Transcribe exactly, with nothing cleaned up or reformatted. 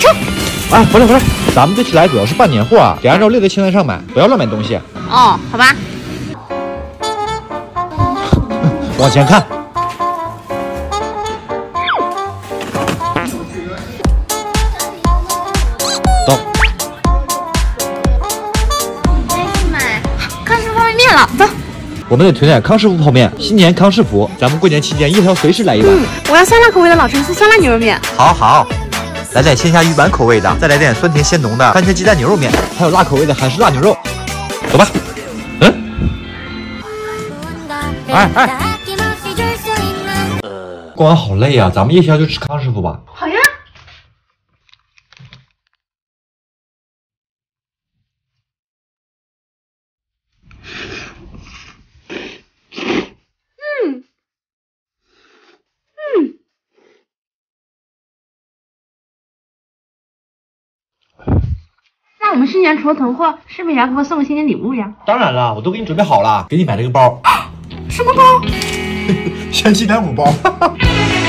车。 哎，回来回来，咱们这次来主要是办年货啊，得按照列在清单上买，不要乱买东西。 哦，好吧。 往前看。走。 买康师傅方便面了，走。 我们得囤点康师傅泡面，新年康师傅，咱们过年期间夜宵随时来一碗。 嗯，我要酸辣口味的老陈醋酸辣牛肉面。 好好。来点鲜虾鱼板口味的，再来点酸甜鲜浓的番茄鸡蛋牛肉面，还有辣口味的韩式辣牛肉。走吧。嗯。哎哎。呃，逛完好累呀、啊，咱们夜宵就吃康师傅吧。 好呀。嗯。嗯。那我们新年除了囤货，是不是也要给我送个新年礼物呀？ 当然了，我都给你准备好了，给你买了个包。 什么包？ 神奇单母包。